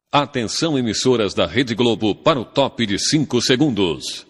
Atenção, emissoras da Rede Globo, para o top de 5 segundos.